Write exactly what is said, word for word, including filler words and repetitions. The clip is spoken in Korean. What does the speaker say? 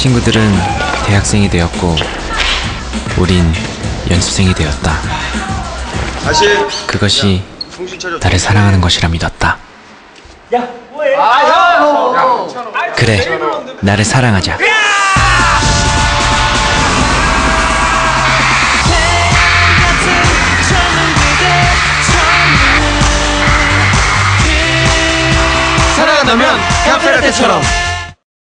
친구들은 대학생이 되었고 우린 연수생이 되었다. 그것이 나를 사랑하는 것이라 믿었다. 그래, 나를 사랑하자. 사랑한다면 카페라테처럼